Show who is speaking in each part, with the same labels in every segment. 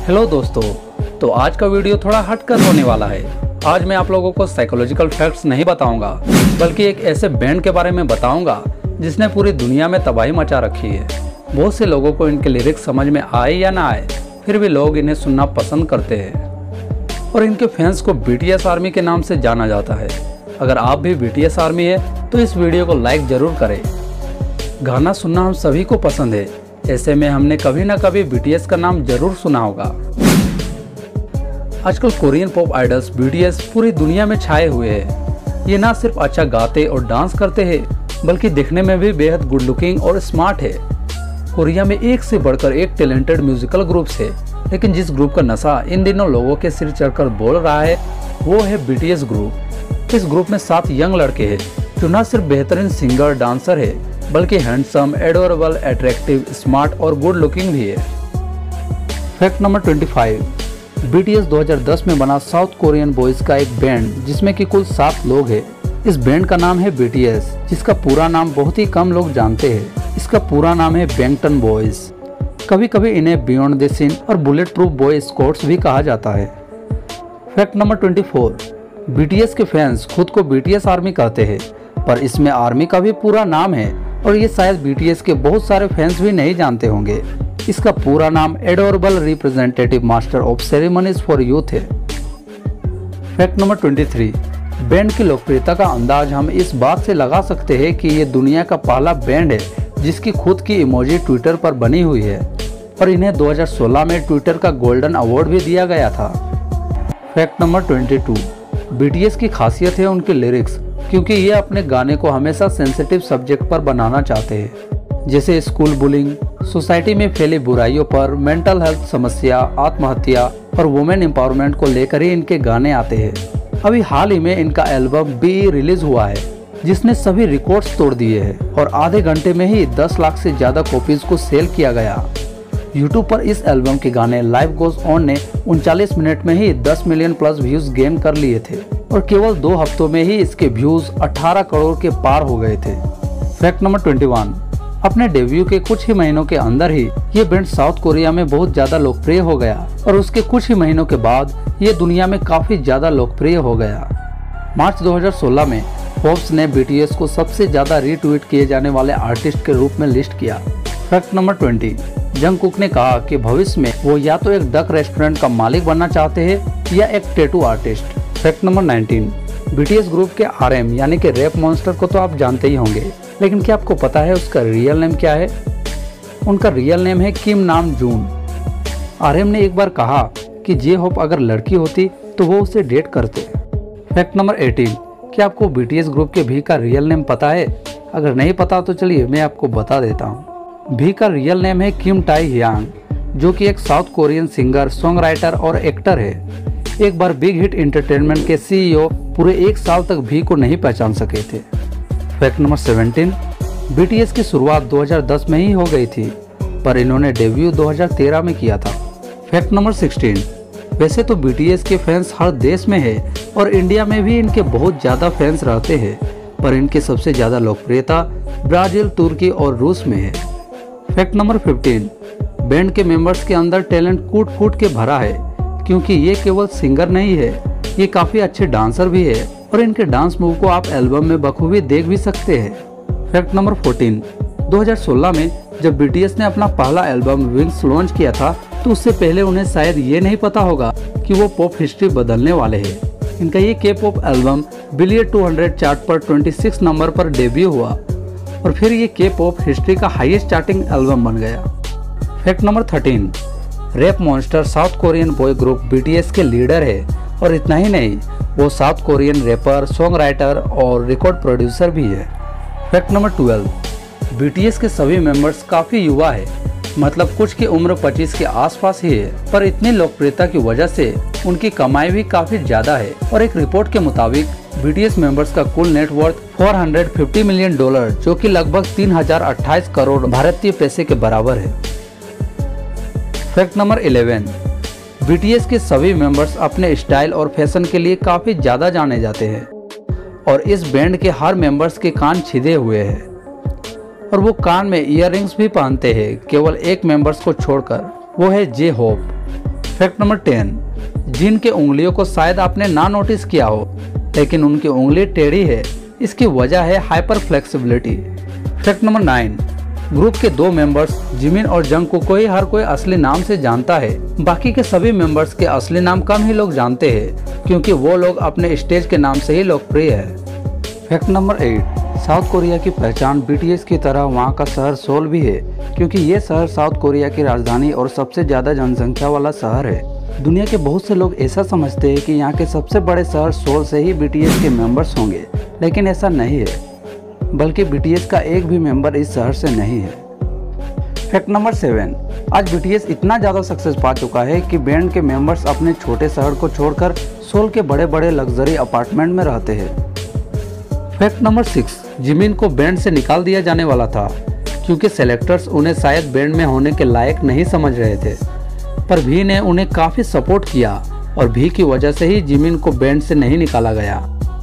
Speaker 1: Hello दोस्तों, तो आज का वीडियो थोड़ा हटकर होने वाला है। आज मैं आप लोगों को साइकोलॉजिकल फैक्ट्स नहीं बताऊंगा, बल्कि एक ऐसे बैंड के बारे में बताऊंगा जिसने पूरी दुनिया में तबाही मचा रखी है। बहुत से लोगों को इनके लिरिक्स समझ में आए या ना आए, फिर भी लोग इन्हें सुनना पसंद करते हैं और इनके फैंस को BTS आर्मी के नाम से जाना जाता है। अगर आप भी BTS आर्मी है तो इस वीडियो को लाइक जरूर करें। गाना सुनना हम सभी को पसंद है, ऐसे में हमने कभी ना कभी BTS का नाम जरूर सुना होगा। आजकल कोरियन पॉप आइडल्स BTS पूरी दुनिया में छाए हुए हैं। ये ना सिर्फ अच्छा गाते और डांस करते हैं, बल्कि दिखने में भी बेहद गुड लुकिंग और स्मार्ट है। कोरिया में एक से बढ़कर एक टैलेंटेड म्यूजिकल ग्रुप्स है, लेकिन जिस ग्रुप का नशा इन दिनों लोगों के सिर चढ़कर बोल रहा है वो है BTS ग्रुप। इस ग्रुप में 7 यंग लड़के हैं जो न सिर्फ बेहतरीन सिंगर डांसर है, बल्कि हैंडसम, एडोरेबल, अट्रैक्टिव, स्मार्ट और गुड लुकिंग भी है। फैक्ट नंबर 25, BTS 2010 में बना साउथ कोरियन बॉयज का एक बैंड जिसमें कि कुल 7 लोग हैं। इस बैंड का नाम है BTS, जिसका पूरा नाम बहुत ही कम लोग जानते हैं। इसका पूरा नाम है बैंगटन बॉयज। कभी कभी इन्हें बियॉन्ड द सीन और बुलेट प्रूफ बॉय स्कॉट्स भी कहा जाता है। फैक्ट नंबर 24, BTS के फैंस खुद को BTS आर्मी कहते हैं, पर इसमें आर्मी का भी पूरा नाम है और ये शायद BTS के बहुत सारे फैंस भी नहीं जानते होंगे। इसका पूरा नाम adorable representative master of ceremonies for youth है। फैक्ट नंबर 23, बैंड की लोकप्रियता का अंदाज हम इस बात से लगा सकते हैं कि ये दुनिया का पहला बैंड है जिसकी खुद की इमोजी ट्विटर पर बनी हुई है और इन्हें 2016 में ट्विटर का गोल्डन अवार्ड भी दिया गया था। फैक्ट नंबर 22, BTS की खासियत है उनके लिरिक्स, क्योंकि ये अपने गाने को हमेशा सेंसिटिव सब्जेक्ट पर बनाना चाहते हैं, जैसे स्कूल बुलिंग, सोसाइटी में फैली बुराइयों पर, मेंटल हेल्थ समस्या, आत्महत्या और वुमेन एम्पावरमेंट को लेकर ही इनके गाने आते हैं। अभी हाल ही में इनका एल्बम बी रिलीज हुआ है, जिसने सभी रिकॉर्ड्स तोड़ दिए हैं और आधे घंटे में ही 10 लाख से ज्यादा कॉपीज को सेल किया गया। यूट्यूब पर इस एल्बम के गाने लाइफ गोज ऑन ने 39 मिनट में ही 10 मिलियन प्लस व्यूज गेन कर लिए थे और केवल 2 हफ्तों में ही इसके व्यूज 18 करोड़ के पार हो गए थे। फैक्ट नंबर 21, अपने डेब्यू के कुछ ही महीनों के अंदर ही ये बैंड साउथ कोरिया में बहुत ज्यादा लोकप्रिय हो गया और उसके कुछ ही महीनों के बाद ये दुनिया में काफी ज्यादा लोकप्रिय हो गया। मार्च 2016 में फोर्ब्स ने BTS को सबसे ज्यादा रीट्वीट किए जाने वाले आर्टिस्ट के रूप में लिस्ट किया। फैक्ट नंबर 20, जंगकुक ने कहा कि भविष्य में वो या तो एक डक रेस्टोरेंट का मालिक बनना चाहते हैं या एक tattoo artist. Fact number 19, BTS group के RM यानी कि रैप मॉन्स्टर को तो आप जानते ही होंगे, लेकिन क्या आपको पता है उसका रियल नेम क्या है? उनका रियल नेम है किम नाम जून। RM ने एक बार कहा कि जे होप अगर लड़की होती तो वो उसे डेट करते। फैक्ट नंबर 18, क्या आपको BTS ग्रुप के भी का रियल नेम पता है? अगर नहीं पता तो चलिए मैं आपको बता देता हूँ। भी का रियल नेम है किम टाई हियांग, जो कि एक south Korean singer, song writer और एक्टर है। एक बार बिग हिट एंटरटेनमेंट के CEO पूरे 1 साल तक भी को नहीं पहचान सके थे। फैक्ट नंबर 17, BTS की शुरुआत 2010 में ही हो गई थी, पर इन्होंने डेब्यू 2013 में किया था। फैक्ट नंबर 16, वैसे तो BTS के फैंस हर देश में है और इंडिया में भी इनके बहुत ज़्यादा फैंस रहते हैं, पर इनकी सबसे ज़्यादा लोकप्रियता ब्राज़ील, तुर्की और रूस में है। फैक्ट नंबर 15, बैंड के मेंबर्स के अंदर टैलेंट कूट फूट के भरा है, क्योंकि ये केवल सिंगर नहीं है, ये काफ़ी अच्छे डांसर भी है और इनके डांस मूव को आप एल्बम में बखूबी देख भी सकते हैं। फैक्ट नंबर 14, 2016 में जब BTS ने अपना पहला एल्बम विंग्स लॉन्च किया था तो उससे पहले उन्हें शायद ये नहीं पता होगा कि वो पॉप हिस्ट्री बदलने वाले हैं। इनका ये K-पॉप एल्बम बिलियन 200 चार्ट पर 26 नंबर पर डेब्यू हुआ और फिर ये K-पॉप हिस्ट्री का हाईएस्ट चार्टिंग एल्बम बन गया। Fact number 13, rap monster south Korean boy group BTS के लीडर है और इतना ही नहीं, वो south Korean rapper, song writer और रिकॉर्ड प्रोड्यूसर भी है। फैक्ट नंबर 12, BTS के सभी मेंबर्स काफ़ी युवा है, मतलब कुछ की उम्र 25 के आसपास ही है, पर इतनी लोकप्रियता की वजह से उनकी कमाई भी काफ़ी ज़्यादा है और एक रिपोर्ट के मुताबिक BTS मेंबर्स का कुल नेटवर्थ $450 मिलियन, जो कि लगभग 3028 करोड़ भारतीय पैसे के बराबर है। फैक्ट नंबर 11, BTS के सभी मेंबर्स अपने स्टाइल और फैशन के लिए काफ़ी ज़्यादा जाने जाते हैं और इस बैंड के हर मेंबर्स के कान छिदे हुए हैं और वो कान में ईयररिंग्स भी पहनते हैं, केवल एक मेंबर्स को छोड़कर, वो है J Hope. Fact number 10, Jin के उंगलियों को शायद आपने ना नोटिस किया हो, लेकिन उनकी उंगली टेढ़ी है। इसकी वजह है hyper flexibility. Fact number 9, group के 2 मेंबर्स जिमिन और जंगकुक को ही हर कोई असली नाम से जानता है। बाकी के सभी मेंबर्स के असली नाम कम ही लोग जानते हैं, क्योंकि वो लोग अपने स्टेज के नाम से ही लोकप्रिय है। फैक्ट नंबर 8, साउथ कोरिया की पहचान बीटीएस की तरह वहाँ का शहर सोल भी है, क्योंकि ये शहर साउथ कोरिया की राजधानी और सबसे ज़्यादा जनसंख्या वाला शहर है। दुनिया के बहुत से लोग ऐसा समझते हैं कि यहाँ के सबसे बड़े शहर सोल से ही बीटीएस के मेंबर्स होंगे, लेकिन ऐसा नहीं है, बल्कि बीटीएस का एक भी मेंबर इस शहर से नहीं है। फैक्ट नंबर 7, आज बीटीएस इतना ज़्यादा सक्सेस पा चुका है कि बैंड के मेंबर्स अपने छोटे शहर को छोड़कर सोल के बड़े बड़े लग्जरी अपार्टमेंट में रहते हैं। फैक्ट नंबर 6, जिमिन को बैंड से निकाल दिया जाने वाला था, क्योंकि सेलेक्टर्स उन्हें शायद बैंड में होने के लायक नहीं समझ रहे थे, पर भी ने उन्हें काफ़ी सपोर्ट किया और भी की वजह से ही जिमिन को बैंड से नहीं निकाला गया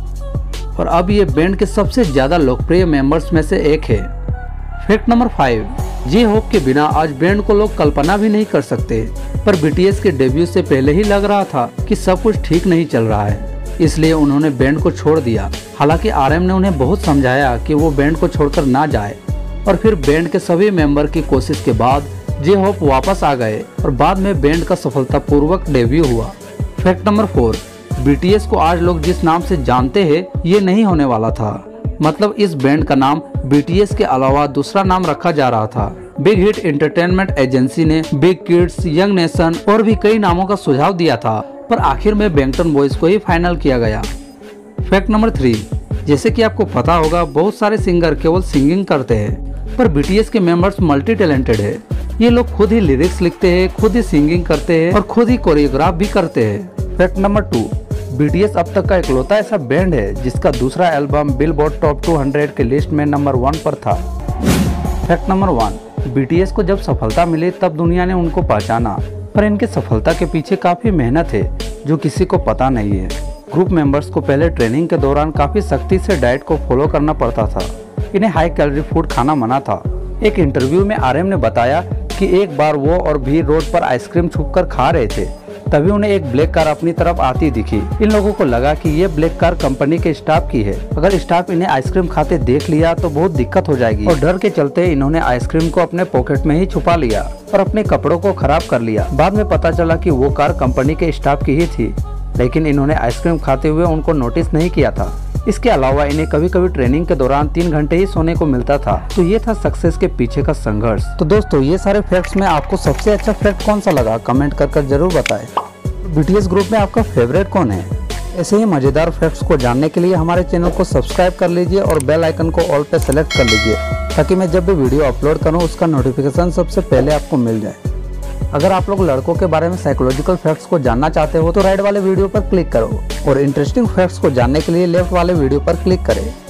Speaker 1: और अब ये बैंड के सबसे ज़्यादा लोकप्रिय मेंबर्स में से एक है। फैक्ट नंबर 5, जे होप के बिना आज बैंड को लोग कल्पना भी नहीं कर सकते, पर बीटीएस के डेब्यू से पहले ही लग रहा था कि सब कुछ ठीक नहीं चल रहा है, इसलिए उन्होंने बैंड को छोड़ दिया। हालांकि आरएम ने उन्हें बहुत समझाया कि वो बैंड को छोड़कर ना जाए, और फिर बैंड के सभी मेंबर की कोशिश के बाद जे होप वापस आ गए और बाद में बैंड का सफलतापूर्वक डेब्यू हुआ। फैक्ट नंबर 4, बीटीएस को आज लोग जिस नाम से जानते हैं ये नहीं होने वाला था। मतलब इस बैंड का नाम बीटीएस के अलावा दूसरा नाम रखा जा रहा था। बिग हिट एंटरटेनमेंट एजेंसी ने बिग किड्स, यंग नेशन और भी कई नामों का सुझाव दिया था, पर आखिर में बैंगटन बॉयज को ही फाइनल किया गया। फैक्ट नंबर 3, जैसे कि आपको पता होगा बहुत सारे सिंगर केवल सिंगिंग करते हैं, पर बीटीएस के मेंबर्स मल्टी टैलेंटेड है। ये लोग खुद ही लिरिक्स लिखते हैं, खुद ही सिंगिंग करते हैं और खुद ही कोरियोग्राफ भी करते हैं। फैक्ट नंबर 2, बीटीएस अब तक का इकलौता ऐसा बैंड है जिसका दूसरा एल्बम बिलबोर्ड टॉप 200 के लिस्ट में नंबर 1 पर था। फैक्ट नंबर 1, बीटीएस को जब सफलता मिली तब दुनिया ने उनको पहचाना, पर इनके सफलता के पीछे काफ़ी मेहनत है जो किसी को पता नहीं है। ग्रुप मेंबर्स को पहले ट्रेनिंग के दौरान काफ़ी सख्ती से डाइट को फॉलो करना पड़ता था। इन्हें हाई कैलोरी फूड खाना मना था। एक इंटरव्यू में आरएम ने बताया कि एक बार वो और भी रोड पर आइसक्रीम छुपकर खा रहे थे, तभी उन्हें एक ब्लैक कार अपनी तरफ आती दिखी। इन लोगों को लगा कि ये ब्लैक कार कंपनी के स्टाफ की है, अगर स्टाफ इन्हें आइसक्रीम खाते देख लिया तो बहुत दिक्कत हो जाएगी, और डर के चलते इन्होंने आइसक्रीम को अपने पॉकेट में ही छुपा लिया और अपने कपड़ों को खराब कर लिया। बाद में पता चला कि वो कार कंपनी के स्टाफ की ही थी, लेकिन इन्होंने आइसक्रीम खाते हुए उनको नोटिस नहीं किया था। इसके अलावा इन्हें कभी कभी ट्रेनिंग के दौरान 3 घंटे ही सोने को मिलता था। तो ये था सक्सेस के पीछे का संघर्ष। तो दोस्तों ये सारे फैक्ट्स में आपको सबसे अच्छा फैक्ट कौन सा लगा कमेंट कर जरूर बताएं। बीटीएस ग्रुप में आपका फेवरेट कौन है? ऐसे ही मजेदार फैक्ट्स को जानने के लिए हमारे चैनल को सब्सक्राइब कर लीजिए और बेल आइकन को ऑल पे सेलेक्ट कर लीजिए, ताकि मैं जब भी वीडियो अपलोड करूं उसका नोटिफिकेशन सबसे पहले आपको मिल जाए। अगर आप लोग लड़कों के बारे में साइकोलॉजिकल फैक्ट्स को जानना चाहते हो तो राइट वाले वीडियो पर क्लिक करो और इंटरेस्टिंग फैक्ट्स को जानने के लिए लेफ्ट वाले वीडियो पर क्लिक करें।